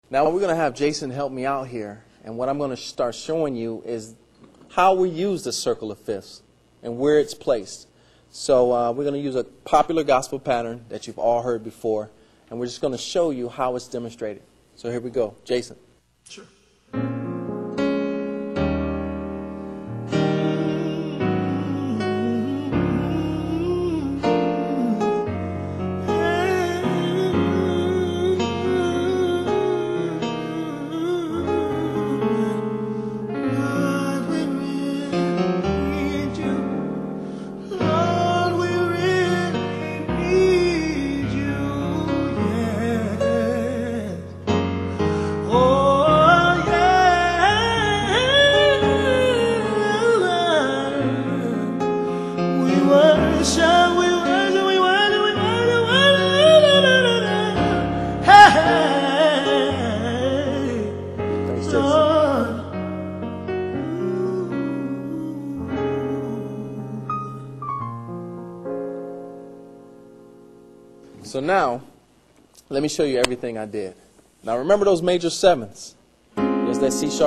Now we're going to have Jason help me out here, and what I'm going to start showing you is how we use the circle of fifths and where it's placed. So we're going to use a popular gospel pattern that you've all heard before, and we're just going to show you how it's demonstrated. So here we go. Jason. Sure. So now, let me show you everything I did. Now remember those major sevenths. There's that C sharp.